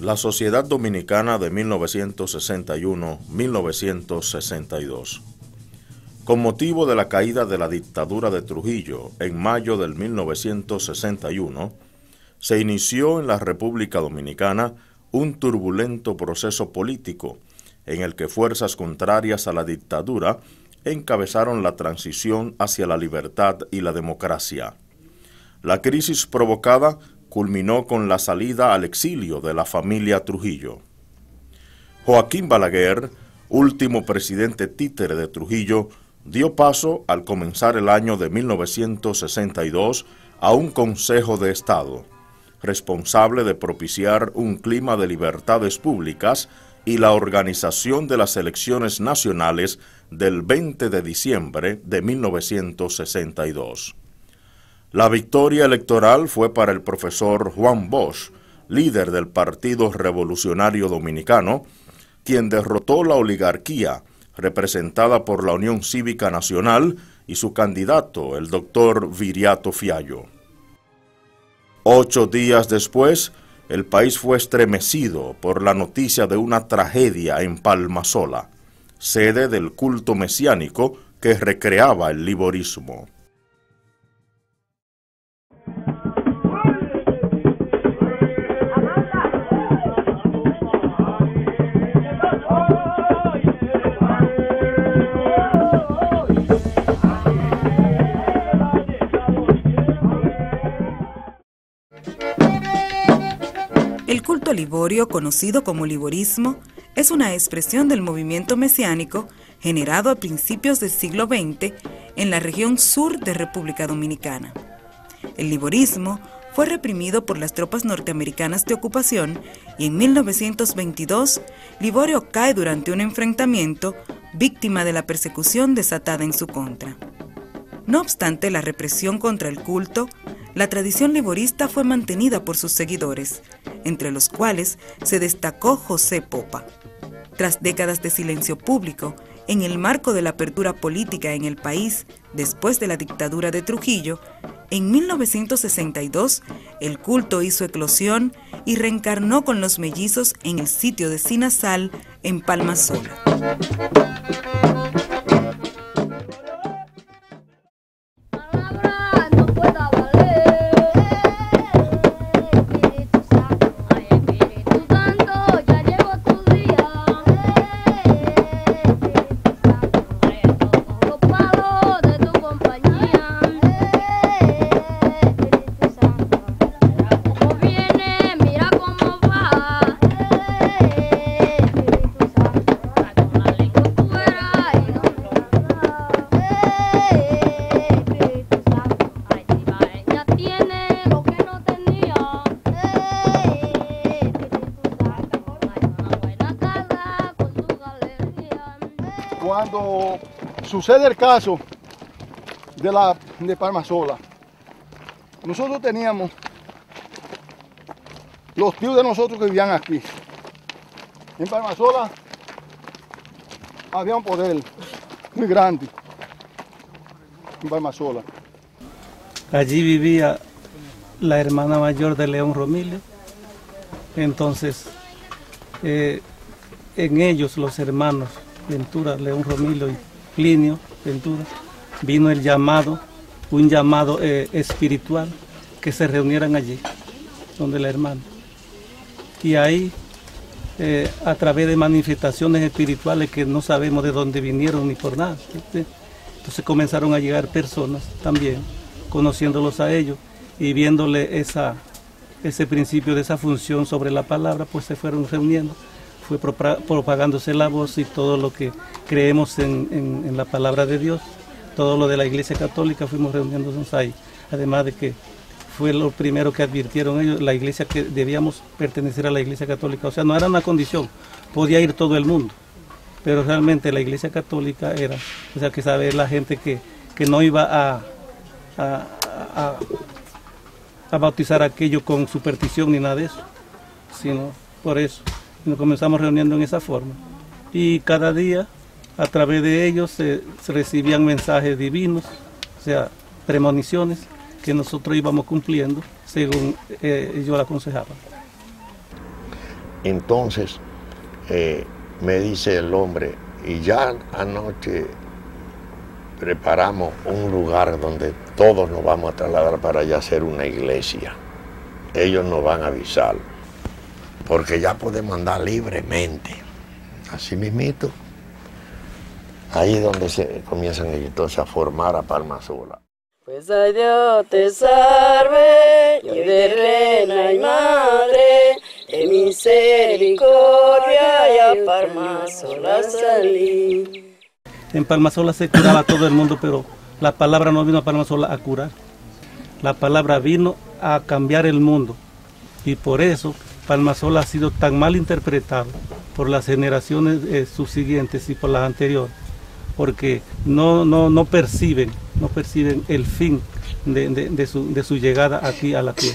La Sociedad Dominicana de 1961-1962. Con motivo de la caída de la dictadura de Trujillo en mayo del 1961, se inició en la República Dominicana un turbulento proceso político en el que fuerzas contrarias a la dictadura encabezaron la transición hacia la libertad y la democracia. La crisis provocada culminó con la salida al exilio de la familia Trujillo. Joaquín Balaguer, último presidente títere de Trujillo, dio paso, al comenzar el año de 1962, a un Consejo de Estado, responsable de propiciar un clima de libertades públicas y la organización de las elecciones nacionales del 20 de diciembre de 1962. La victoria electoral fue para el profesor Juan Bosch, líder del Partido Revolucionario Dominicano, quien derrotó la oligarquía representada por la Unión Cívica Nacional y su candidato, el doctor Viriato Fiallo. 8 días después, el país fue estremecido por la noticia de una tragedia en Palmasola, sede del culto mesiánico que recreaba el liborismo. El culto liborio, conocido como liborismo, es una expresión del movimiento mesiánico generado a principios del siglo XX en la región sur de República Dominicana. El liborismo fue reprimido por las tropas norteamericanas de ocupación y en 1922 Liborio cae durante un enfrentamiento, víctima de la persecución desatada en su contra. No obstante la represión contra el culto, la tradición liborista fue mantenida por sus seguidores, entre los cuales se destacó José Popa. Tras décadas de silencio público, en el marco de la apertura política en el país después de la dictadura de Trujillo, en 1962 el culto hizo eclosión y reencarnó con los mellizos en el sitio de Sinazal, en Palmasola. Cuando sucede el caso de Palmasola, nosotros teníamos los tíos de nosotros que vivían aquí. En Palmasola había un poder muy grande. En Palmasola. Allí vivía la hermana mayor de León Romilio. Entonces, en ellos, los hermanos Ventura, León Romilio y Plinio Ventura, vino el llamado, un llamado espiritual, que se reunieran allí, donde la hermana. Y ahí, a través de manifestaciones espirituales que no sabemos de dónde vinieron ni por nada, ¿sí? Entonces comenzaron a llegar personas también, conociéndolos a ellos y viéndole ese principio de esa función sobre la palabra, pues se fueron reuniendo. Fue propagándose la voz y todo lo que creemos en la palabra de Dios, todo lo de la Iglesia Católica, fuimos reuniéndonos ahí. Además de que fue lo primero que advirtieron ellos, la Iglesia, que debíamos pertenecer a la Iglesia Católica. O sea, no era una condición, podía ir todo el mundo, pero realmente la Iglesia Católica era, o sea, que sabe la gente que no iba a bautizar aquello con superstición ni nada de eso, sino por eso. Nos comenzamos reuniendo en esa forma y cada día a través de ellos se recibían mensajes divinos, o sea, premoniciones que nosotros íbamos cumpliendo según ellos la aconsejaban. Entonces me dice el hombre, y ya anoche preparamos un lugar donde todos nos vamos a trasladar para allá hacer una iglesia. Ellos nos van a avisar, porque ya podemos andar libremente. Así mismito, ahí es donde se comienzan entonces a formar a Palmasola. Pues ay Dios te salve, yo de reina y madre, de misericordia y a Palmasola salí. En Palmasola se curaba a todo el mundo, pero la palabra no vino a Palmasola a curar. La palabra vino a cambiar el mundo. Y por eso Palmasola ha sido tan mal interpretado por las generaciones subsiguientes y por las anteriores, porque no perciben el fin de su llegada aquí a la tierra.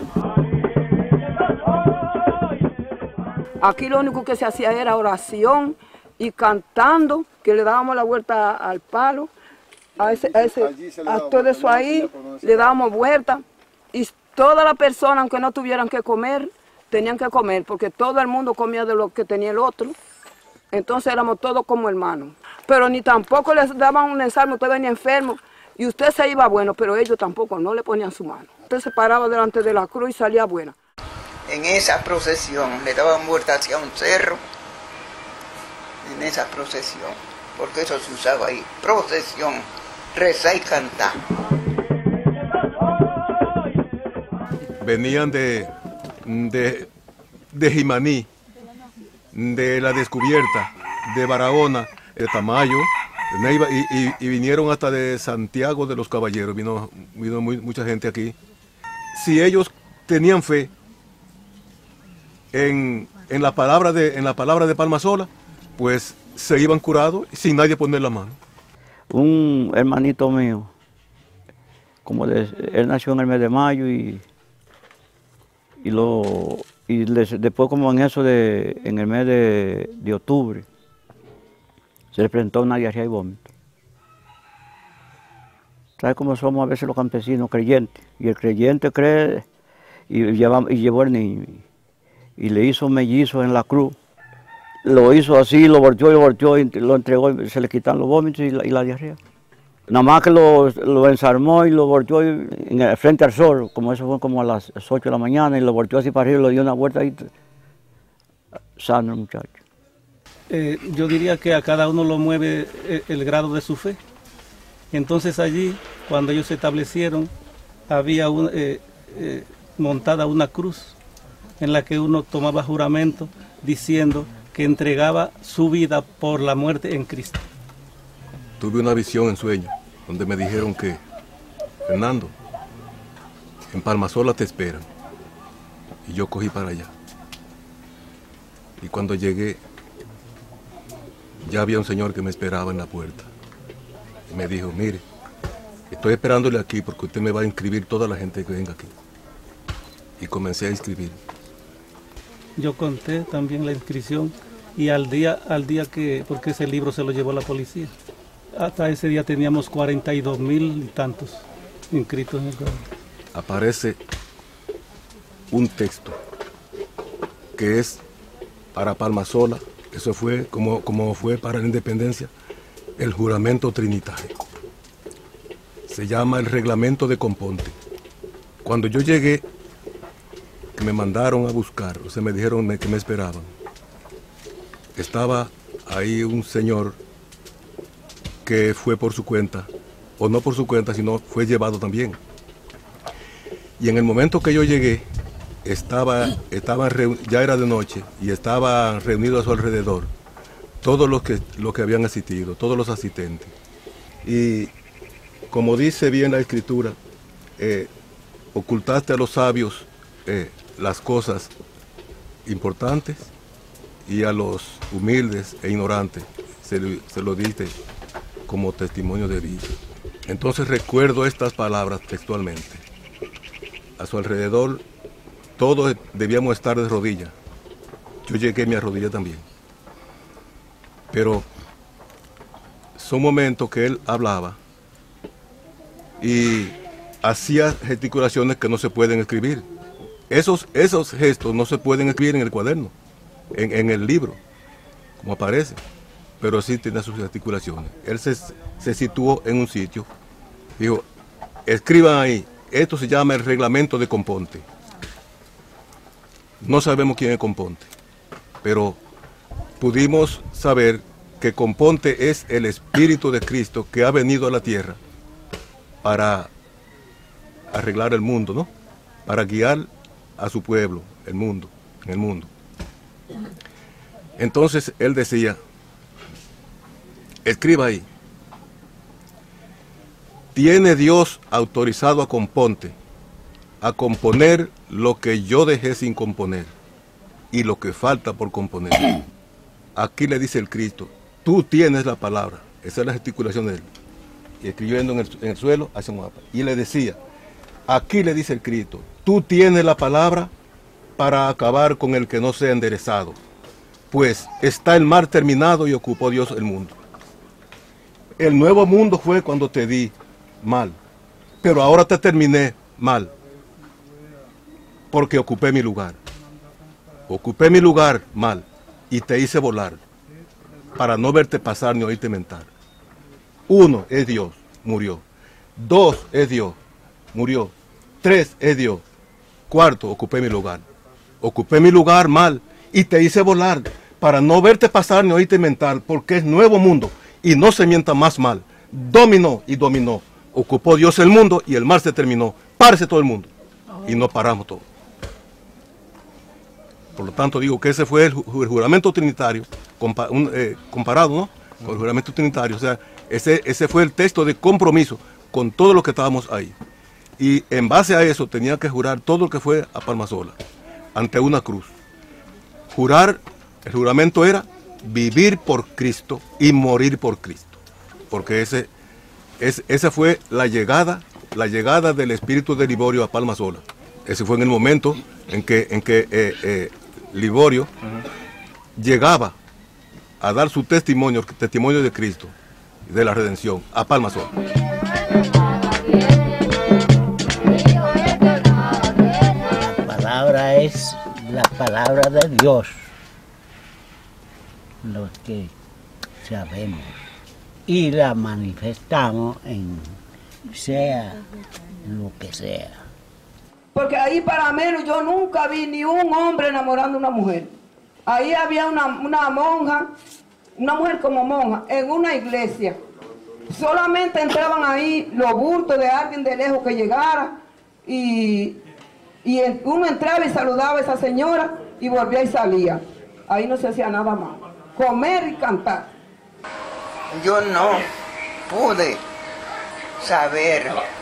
Aquí lo único que se hacía era oración y cantando, que le dábamos la vuelta al palo, a todo eso ahí le dábamos vuelta, y todas las personas, aunque no tuvieran que comer, tenían que comer, porque todo el mundo comía de lo que tenía el otro. Entonces éramos todos como hermanos. Pero ni tampoco les daban un ensalmo, usted venía enfermo y usted se iba bueno, pero ellos tampoco no le ponían su mano. Usted se paraba delante de la cruz y salía buena. En esa procesión le daban vuelta hacia un cerro, en esa procesión, porque eso se usaba ahí, procesión, rezar y cantar. Venían de Jimaní, de La Descubierta, de Barahona, de Tamayo, de Neiva, y vinieron hasta de Santiago de los Caballeros, vino mucha gente aquí. Si ellos tenían fe en la palabra de Palmasola, pues se iban curados sin nadie poner la mano. Un hermanito mío, él nació en el mes de mayo y después como en el mes de octubre, se le presentó una diarrea y vómito. ¿Sabes cómo somos a veces los campesinos creyentes? Y el creyente cree y llevó al niño y le hizo mellizo en la cruz. Lo hizo así, lo volteó y lo entregó, y se le quitaron los vómitos y la diarrea. Nada más que lo ensarmó y lo volteó frente al sol, como eso fue como a las 8 de la mañana, y lo volteó así para arriba y le dio una vuelta y sano el muchacho. Yo diría que a cada uno lo mueve el grado de su fe. Entonces allí, cuando ellos se establecieron, había montada una cruz en la que uno tomaba juramento diciendo que entregaba su vida por la muerte en Cristo. Tuve una visión en sueño, donde me dijeron que, Fernando, en Palmasola te esperan. Y yo cogí para allá. Y cuando llegué, ya había un señor que me esperaba en la puerta. Y me dijo, mire, estoy esperándole aquí porque usted me va a inscribir toda la gente que venga aquí. Y comencé a inscribir. Yo conté también la inscripción y al día porque ese libro se lo llevó la policía. Hasta ese día teníamos 42,000 y tantos inscritos en el programa. Aparece un texto que es para Palmasola, eso fue como fue para la independencia, el juramento trinitario. Se llama el reglamento de Componte. Cuando yo llegué, que me mandaron a buscar, o sea, me dijeron que me esperaban, estaba ahí un señor que fue por su cuenta, o no por su cuenta, sino fue llevado también. Y en el momento que yo llegué, ya era de noche, y estaban reunidos a su alrededor todos los que habían asistido, todos los asistentes. Y como dice bien la Escritura, ocultaste a los sabios las cosas importantes y a los humildes e ignorantes se lo diste como testimonio de vida. Entonces recuerdo estas palabras textualmente. A su alrededor todos debíamos estar de rodillas. Yo llegué a mi arrodilla también. Pero son momentos que él hablaba y hacía gesticulaciones que no se pueden escribir. Esos gestos no se pueden escribir en el cuaderno. en el libro, como aparece, pero sí tenía sus articulaciones. Él se situó en un sitio, dijo, escriban ahí, esto se llama el reglamento de Componte. No sabemos quién es Componte, pero pudimos saber que Componte es el Espíritu de Cristo que ha venido a la tierra para arreglar el mundo, ¿no? Para guiar a su pueblo, en el mundo. Entonces él decía, escriba ahí, tiene Dios autorizado a Componte a componer lo que yo dejé sin componer y lo que falta por componer. Aquí le dice el Cristo, tú tienes la palabra. Esa es la gesticulación de él. Y escribiendo en el suelo, hace un mapa. Y le decía, aquí le dice el Cristo, tú tienes la palabra para acabar con el que no sea enderezado. Pues está el mar terminado y ocupó Dios el mundo. El nuevo mundo fue cuando te di mal, pero ahora te terminé mal, porque ocupé mi lugar. Ocupé mi lugar mal y te hice volar, para no verte pasar ni oírte mentar. 1 es Dios, murió. 2 es Dios, murió. 3 es Dios. 4, ocupé mi lugar. Ocupé mi lugar mal y te hice volar, para no verte pasar ni oírte mentar, porque es nuevo mundo y no se mienta más mal. Dominó y dominó. Ocupó Dios el mundo y el mar se terminó. Párese todo el mundo. Y nos paramos todos. Por lo tanto digo que ese fue el juramento trinitario, comparado, ¿no?, con el juramento trinitario. O sea, ese fue el texto de compromiso con todos los que estábamos ahí. Y en base a eso tenía que jurar todo lo que fue a Palmasola, ante una cruz. Jurar, el juramento era vivir por Cristo y morir por Cristo. Porque esa fue la llegada del espíritu de Liborio a Palmasola. Ese fue en el momento en que Liborio llegaba a dar su testimonio de Cristo, de la redención, a Palmasola. La palabra es la palabra de Dios, lo que sabemos, y la manifestamos en sea lo que sea. Porque ahí para menos yo nunca vi ni un hombre enamorando a una mujer. Ahí había una monja, una mujer como monja, en una iglesia. Solamente entraban ahí los bultos de alguien de lejos que llegara y uno entraba y saludaba a esa señora y volvía y salía. Ahí no se hacía nada más. Comer y cantar. Yo no pude saber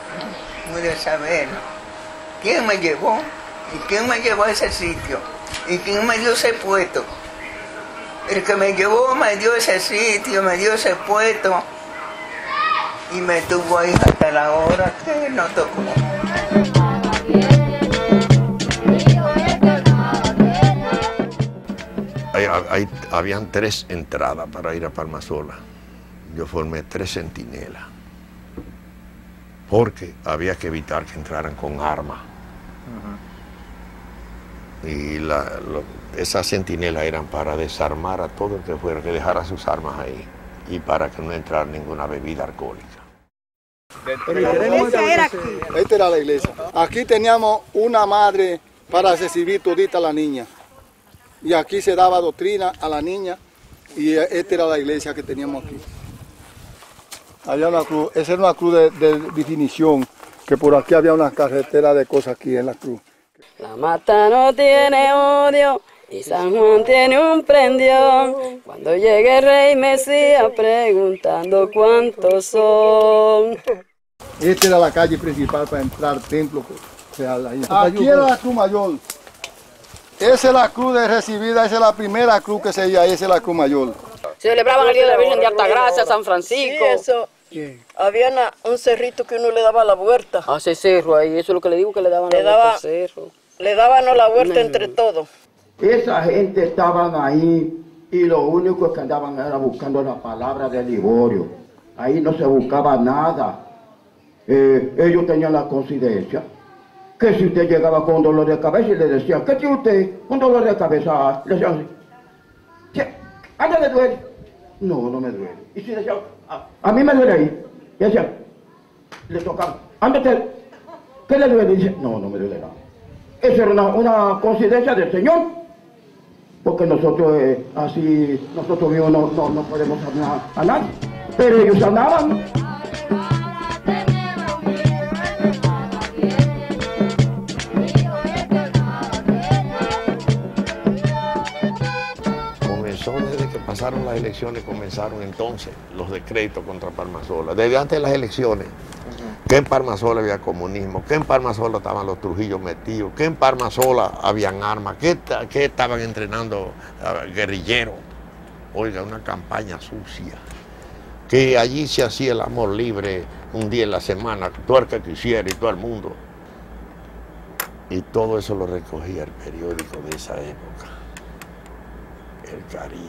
quién me llevó y quién me llevó a ese sitio y quién me dio ese puesto. El que me llevó me dio ese sitio, me dio ese puesto y me tuvo ahí hasta la hora que no tocó. Habían 3 entradas para ir a Palmasola. Yo formé 3 centinelas, porque había que evitar que entraran con armas. Y esas centinelas eran para desarmar a todo el que fuera, que dejara sus armas ahí, y para que no entrara ninguna bebida alcohólica. Esta era la iglesia. Aquí teníamos una madre para recibir todita a la niña. Y aquí se daba doctrina a la niña, y esta era la iglesia que teníamos aquí. Había una cruz, esa era una cruz de definición, que por aquí había una carretera de cosas aquí en la cruz. La mata no tiene odio y San Juan tiene un prendión. Cuando llegue el rey Mesías preguntando cuántos son. Esta era la calle principal para entrar al templo real. Aquí era la cruz mayor. Esa es la cruz de recibida, esa es la primera cruz que se iba, esa es la cruz mayor. Celebraban el Día de la Virgen de Altagracia, San Francisco. Sí, eso. Había un cerrito que uno le daba la vuelta. A ese cerro ahí, eso es lo que le digo, que le daban la vuelta al cerro. Le daban la vuelta entre todos. Esa gente estaban ahí y lo único que andaban era buscando la palabra de Liborio. Ahí no se buscaba nada. Ellos tenían la coincidencia que si usted llegaba con dolor de cabeza y le decían, ¿qué tiene usted? Con dolor de cabeza. Le decían, ¿A ella le duele? No, no me duele. Y si decía, a mí me duele ahí. Y decía, le tocaba, ándate, ¿qué le duele? Y dice, no, no me duele nada. Esa era una coincidencia del Señor. Porque nosotros, así, nosotros mismos no podemos sanar a nadie. Pero ellos sanaban. Desde que pasaron las elecciones comenzaron entonces los decretos contra Palmasola. Desde antes de las elecciones, que en Palmasola había comunismo, que en Palmasola estaban los Trujillos metidos, que en Palmasola habían armas, que estaban entrenando guerrilleros. Oiga, una campaña sucia. Que allí se hacía el amor libre un día en la semana, todo el que quisiera y todo el mundo. Y todo eso lo recogía el periódico de esa época. El Caribe.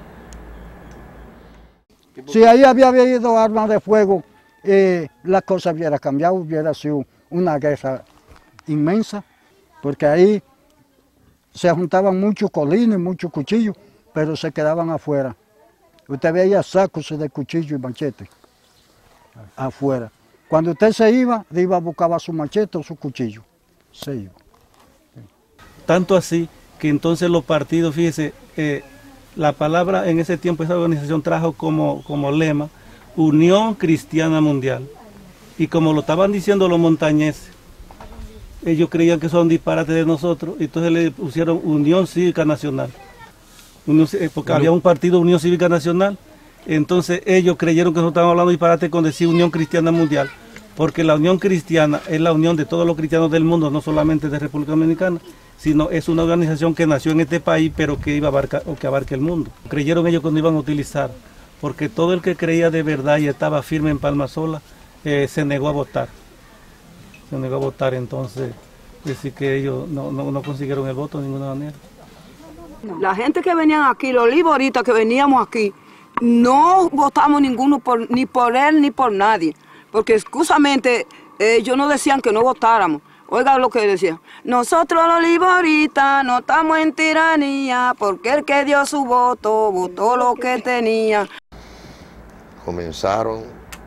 Si ahí había habido armas de fuego, la cosa hubiera cambiado, hubiera sido una guerra inmensa, porque ahí se juntaban muchos colines, muchos cuchillos, pero se quedaban afuera. Usted veía sacos de cuchillo y machete afuera. Cuando usted se iba, buscaba su machete o su cuchillo, se iba. Tanto así que entonces los partidos, fíjese, la palabra en ese tiempo, esa organización trajo como lema Unión Cristiana Mundial. Y como lo estaban diciendo los montañeses, ellos creían que eso era un disparate de nosotros, y entonces le pusieron Unión Cívica Nacional. Porque había un partido Unión Cívica Nacional, entonces ellos creyeron que nosotros estábamos hablando de disparate con decir Unión Cristiana Mundial, porque la Unión Cristiana es la unión de todos los cristianos del mundo, no solamente de República Dominicana, sino es una organización que nació en este país, pero que que abarca el mundo. Creyeron ellos que no iban a utilizar, porque todo el que creía de verdad y estaba firme en Palmasola, se negó a votar. Se negó a votar, entonces, decir que ellos no consiguieron el voto de ninguna manera. La gente que venían aquí, los liboristas que veníamos aquí, no votamos ninguno ni por él ni por nadie, porque excusamente ellos nos decían que no votáramos. Oiga lo que decía, nosotros los liboristas no estamos en tiranía, porque el que dio su voto, votó lo que tenía. Comenzaron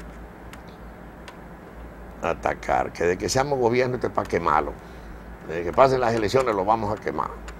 a atacar, que de que seamos gobierno esto es para quemarlo, de que pasen las elecciones lo vamos a quemar.